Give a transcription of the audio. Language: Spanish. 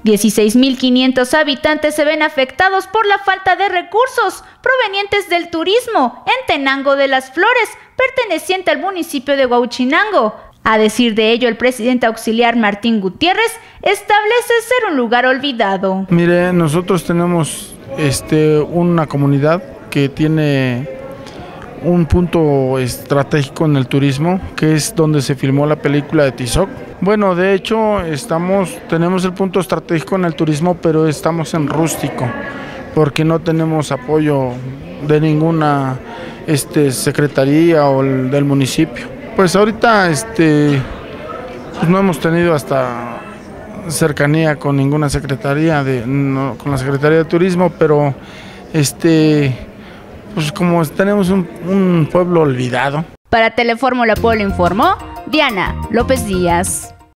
16.500 habitantes se ven afectados por la falta de recursos provenientes del turismo en Tenango de las Flores, perteneciente al municipio de Huauchinango. A decir de ello, el presidente auxiliar Martín Gutiérrez establece ser un lugar olvidado. Mire, nosotros tenemos una comunidad que tiene un punto estratégico en el turismo, que es donde se filmó la película de Tizoc. Bueno, de hecho, tenemos el punto estratégico en el turismo, pero estamos en rústico, porque no tenemos apoyo de ninguna secretaría o del municipio. Pues ahorita pues no hemos tenido hasta cercanía con ninguna secretaría, con la Secretaría de Turismo, pero pues como tenemos un pueblo olvidado. Para Telefórmula Pueblo informó Diana López Díaz.